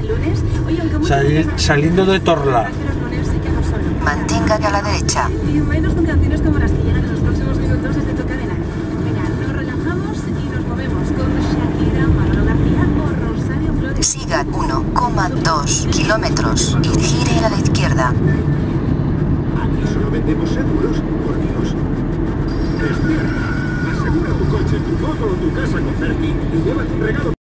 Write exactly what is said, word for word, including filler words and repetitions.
lunes. Oye, aunque muchas Salir, veces- saliendo de Torla. que los lunes sí que hago sol. Mantenga a la derecha. Y menos con canciones como las que llegan en los próximos minutos desde Toca de Nada. Venga, nos relajamos y nos movemos con Shakira, Manolo García o Rosario Flores. Siga uno coma dos kilómetros y gire a la izquierda. Aquí solo vendemos seguros, por Dios. Despierta. Asegura tu coche, tu moto o tu casa con Berti y llévate un regalo.